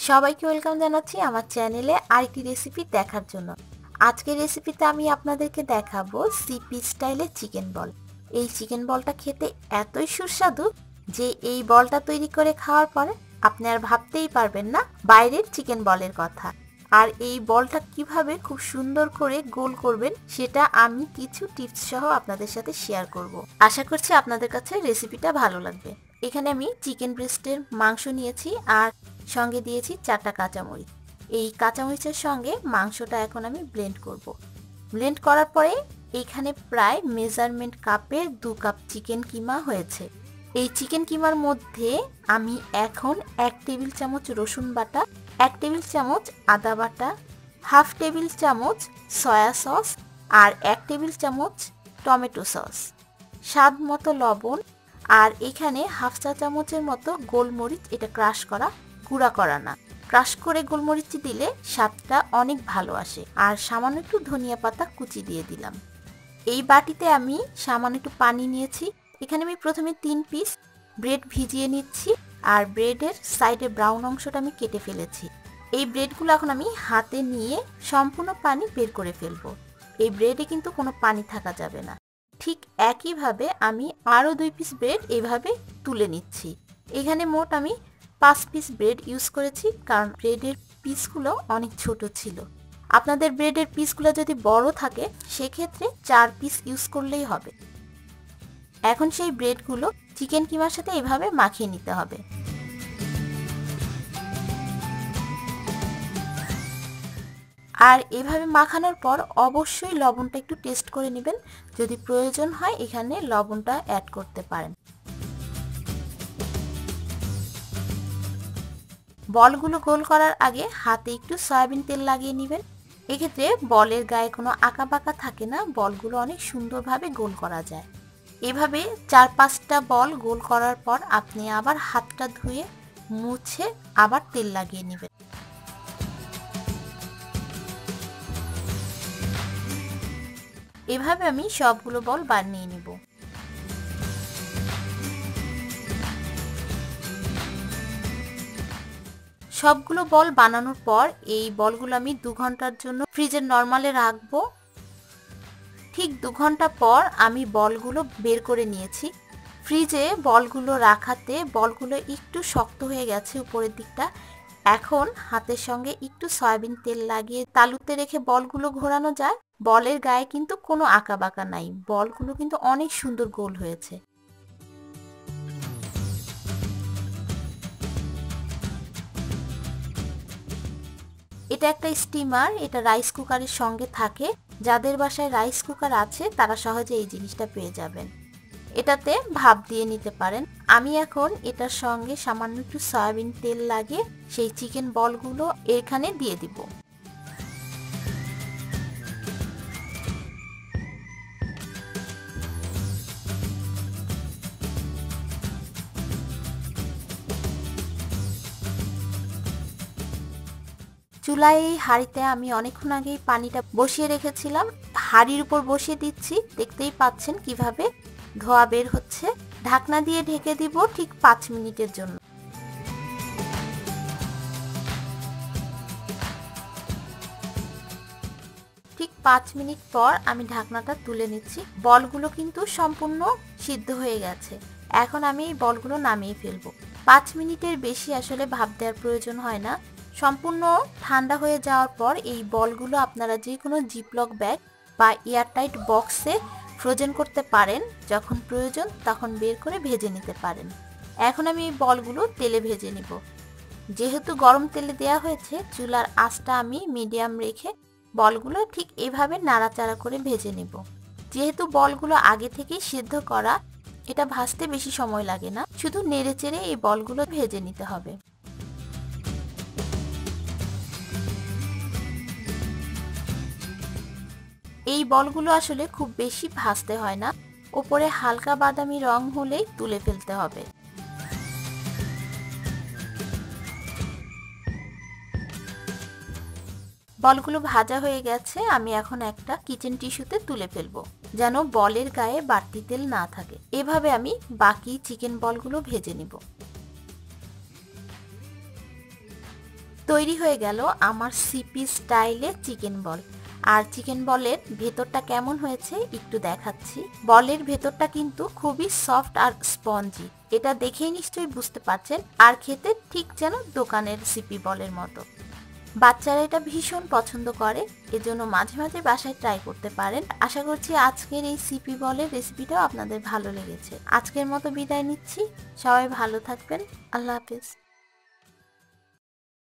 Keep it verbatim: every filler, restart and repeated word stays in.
সবাইকে ওয়েলকাম জানাচ্ছি আমার চ্যানেলে আরেকটি রেসিপি দেখার জন্য। আজকের রেসিপিতে আমি আপনাদেরকে দেখাবো সিপি স্টাইলে চিকেন বল। এই চিকেন বলটা খেতে এতই সুস্বাদু যে এই বলটা তৈরি করে খাওয়ার পরে আপনি আর ভাবতেই পারবেন না বাইরের চিকেন বলের কথা। আর এই বলটা কিভাবে খুব সুন্দর করে গোল করবেন সেটা আমি কিছু টিপস সহ আপনাদের সাথে শেয়ার করব। আশা করছি আপনাদের কাছে রেসিপিটা ভালো লাগবে। এখানে আমি চিকেন ব্রেস্টের মাংস নিয়েছি আর সঙ্গে দিয়েছি চারটা কাঁচামরিচ। এই কাঁচামরিচের সঙ্গে মাংসটা এখন আমি ব্লেন্ড করব। ব্লেন্ড করার পরে এখানে প্রায় মেজারমেন্ট কাপের দু কাপ চিকেন কিমা হয়েছে। এই চিকেন কিমার মধ্যে আমি এখন এক টেবিল চামচ রসুন বাটা, এক টেবিল চামচ আদা বাটা, হাফ টেবিল চামচ সয়া সস আর এক টেবিল চামচ টমেটো সস, স্বাদ মতো লবণ আর এখানে হাফ চা চামচের মতো গোলমরিচ, এটা ক্রাশ করা, গুঁড়া করা না। ক্রাশ করে গোলমরিচটি দিলে স্বাদটা অনেক ভালো আসে। আর সামান্য একটু ধনিয়া পাতা কুচি দিয়ে দিলাম। এই বাটিতে আমি সামান্য একটু পানি নিয়েছি। এখানে আমি প্রথমে তিন পিস ব্রেড ভিজিয়ে নিচ্ছি আর ব্রেডের সাইডে ব্রাউন অংশটা আমি কেটে ফেলেছি। এই ব্রেডগুলো এখন আমি হাতে নিয়ে সম্পূর্ণ পানি বের করে ফেলবো। এই ব্রেডে কিন্তু কোনো পানি থাকা যাবে না। ঠিক একইভাবে আমি আরও দুই পিস ব্রেড এইভাবে তুলে নিচ্ছি। এখানে মোট আমি পাঁচ পিস ব্রেড ইউজ করেছি, কারণ ব্রেডের পিসগুলো অনেক ছোট ছিল। আপনাদের ব্রেডের পিসগুলো যদি বড় থাকে সেক্ষেত্রে চার পিস ইউজ করলেই হবে। এখন সেই ব্রেডগুলো চিকেন কিমার সাথে এভাবে মাখিয়ে নিতে হবে। আর এভাবে মাখানোর পর অবশ্যই লবণটা একটু টেস্ট করে নেবেন। যদি প্রয়োজন হয় এখানে লবণটা অ্যাড করতে পারেন। বলগুলো গোল করার আগে হাতে একটু সয়াবিন তেল লাগিয়ে নেবেন। এক্ষেত্রে বলের গায়ে কোনো আঁকা বাঁকা থাকে না, বলগুলো অনেক সুন্দরভাবে গোল করা যায়। এভাবে চার পাঁচটা বল গোল করার পর আপনি আবার হাতটা ধুয়ে মুছে আবার তেল লাগিয়ে নেবেন। এভাবে আমি সবগুলো বল বানিয়ে নেব। সবগুলো বল বানানোর পর এই বলগুলো আমি দু ঘন্টার জন্য ফ্রিজের নরমালে রাখবো। ঠিক দু ঘন্টা পর আমি বলগুলো বের করে নিয়েছি। ফ্রিজে বলগুলো রাখাতে বলগুলো একটু শক্ত হয়ে গেছে উপরের দিকটা। এখন হাতের সঙ্গে একটু সয়াবিন তেল লাগিয়ে তালুতে রেখে বলগুলো ঘোরানো যায়। বলের গায়ে কিন্তু কোনো আঁকা বাঁকা নাই, বলগুলো কিন্তু অনেক সুন্দর গোল হয়েছে। এটা একটা স্টিমার, এটা রাইস কুকারের সঙ্গে থাকে। যাদের বাসায় রাইস কুকার আছে তারা সহজে এই জিনিসটা পেয়ে যাবেন। এটাতে ভাপ দিয়ে নিতে পারেন। আমি এখন এটার সঙ্গে সামান্য একটু সয়াবিন তেল লাগিয়ে সেই চিকেন বলগুলো এখানে দিয়ে দিব। চুলায় এই হাঁড়িতে আমি অনেকক্ষণ আগেই পানিটা বসিয়ে রেখেছিলাম। হাঁড়ির উপর বসিয়ে দিচ্ছি, দেখতেই পাচ্ছেন কিভাবে ধোয়া বের হচ্ছে। ঢাকনা দিয়ে ঢেকে দিব ঠিক পাঁচ মিনিটের জন্য। ঠিক পাঁচ মিনিট পর আমি ঢাকনাটা তুলে নিচ্ছি। বলগুলো কিন্তু সম্পূর্ণ সিদ্ধ হয়ে গেছে। এখন আমি এই বলগুলো নামিয়ে ফেলবো। পাঁচ মিনিটের বেশি আসলে ভাপ দেওয়ার প্রয়োজন হয় না। সম্পূর্ণ ঠান্ডা হয়ে যাওয়ার পর এই বলগুলো আপনারা যে কোনো জিপলক ব্যাগ বা এয়ারটাইট বক্সে ফ্রোজেন করতে পারেন। যখন প্রয়োজন তখন বের করে ভেজে নিতে পারেন। এখন আমি এই বলগুলো তেলে ভেজে নিব। যেহেতু গরম তেলে দেওয়া হয়েছে, চুলার আঁচটা আমি মিডিয়াম রেখে বলগুলো ঠিক এভাবে নাড়াচাড়া করে ভেজে নেব। যেহেতু বলগুলো আগে থেকেই সিদ্ধ করা, এটা ভাজতে বেশি সময় লাগে না, শুধু নেড়ে চেড়ে এই বলগুলো ভেজে নিতে হবে। এই বলগুলো আসলে খুব বেশি ভাজতে হয় না, উপরে হালকা বাদামি রং হলেই তুলে ফেলতে হবে। বলগুলো ভাজা হয়ে গেছে, আমি এখন একটা কিচেন টিস্যুতে তুলে ফেলবো যেন বলের গায়ে বাড়তি তেল না থাকে। এভাবে আমি বাকি চিকেন বলগুলো ভেজে নিব। তৈরি হয়ে গেল আমার সিপি স্টাইলে চিকেন বল। আর চিকেন বলের ভেতরটা কেমন হয়েছে একটু দেখাচ্ছি। বলের ভেতরটা কিন্তু খুবই সফট আর স্পঞ্জি, এটা দেখেই নিশ্চয়ই বুঝতে পারছেন। আর খেতে ঠিক যেন দোকানের সিপি বলের মতো। বাচ্চারা এটা ভীষণ পছন্দ করে, এজন্য মাঝে মাঝে বাসায় ট্রাই করতে পারেন। আশা করছি আজকের এই সিপি বলের রেসিপিটাও আপনাদের ভালো লেগেছে। আজকের মতো বিদায় নিচ্ছি, সবাই ভালো থাকবেন, আল্লাহ হাফেজ।